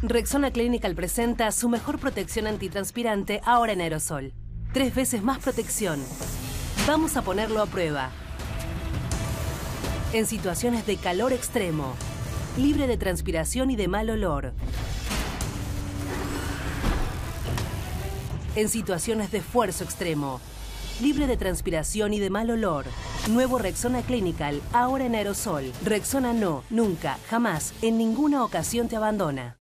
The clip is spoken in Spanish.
Rexona Clinical presenta su mejor protección antitranspirante ahora en aerosol. 3 veces más protección. Vamos a ponerlo a prueba. En situaciones de calor extremo, libre de transpiración y de mal olor. En situaciones de esfuerzo extremo, libre de transpiración y de mal olor. Nuevo Rexona Clinical, ahora en aerosol. Rexona no, nunca, jamás, en ninguna ocasión te abandona.